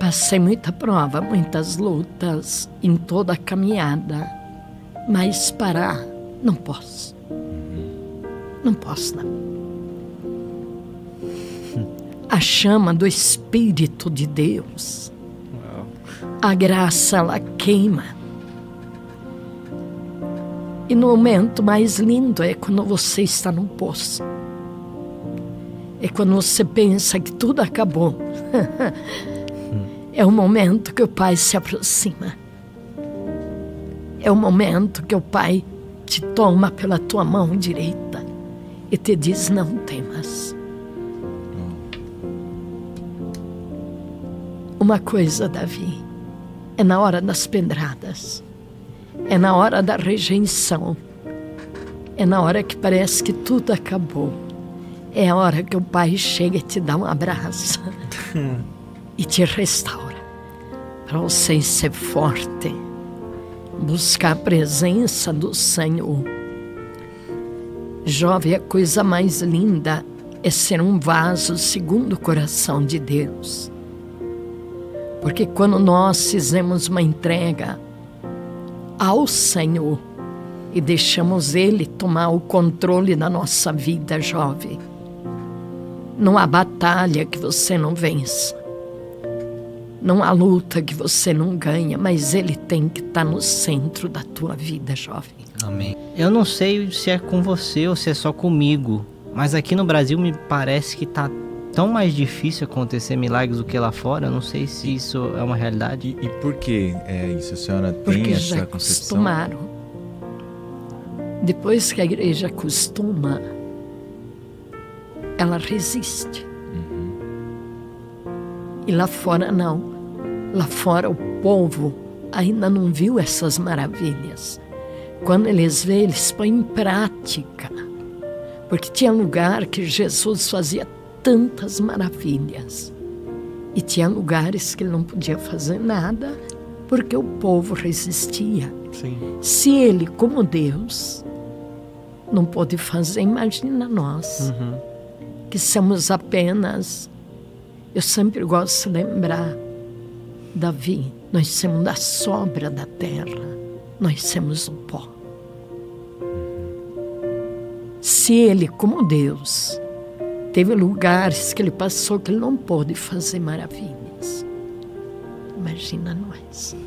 Passei muita prova, muitas lutas em toda a caminhada, mas parar não posso. Não posso, não. A chama do Espírito de Deus, a graça, ela queima. E no momento mais lindo é quando você está no poço. É quando você pensa que tudo acabou. É o momento que o Pai se aproxima. É o momento que o Pai te toma pela tua mão direita e te diz: não temas. Uma coisa, Davi, é na hora das pedradas, é na hora da rejeição, é na hora que parece que tudo acabou. É a hora que o Pai chega e te dá um abraço e te restaura, para você ser forte, buscar a presença do Senhor. Jovem, a coisa mais linda é ser um vaso segundo o coração de Deus. Porque quando nós fizemos uma entrega ao Senhor e deixamos Ele tomar o controle da nossa vida, jovem, não há batalha que você não vença. Não há luta que você não ganha, mas Ele tem que estar no centro da tua vida, jovem. Amém. Eu não sei se é com você ou se é só comigo, mas aqui no Brasil me parece que tá tão mais difícil acontecer milagres do que lá fora. Eu não sei se isso é uma realidade. E por que é isso? A senhora Porque tem já essa concepção? acostumaram. Depois que a igreja acostuma, ela resiste. E lá fora não. Lá fora o povo ainda não viu essas maravilhas. Quando eles veem, eles põem em prática. Porque tinha lugar que Jesus fazia tantas maravilhas. E tinha lugares que ele não podia fazer nada, porque o povo resistia. Sim. Se ele, como Deus, não pôde fazer, imagina nós, que somos apenas... Eu sempre gosto de lembrar, Davi, nós somos da sobra da terra, nós somos o pó. Se ele, como Deus, teve lugares que ele passou que ele não pôde fazer maravilhas, imagina nós.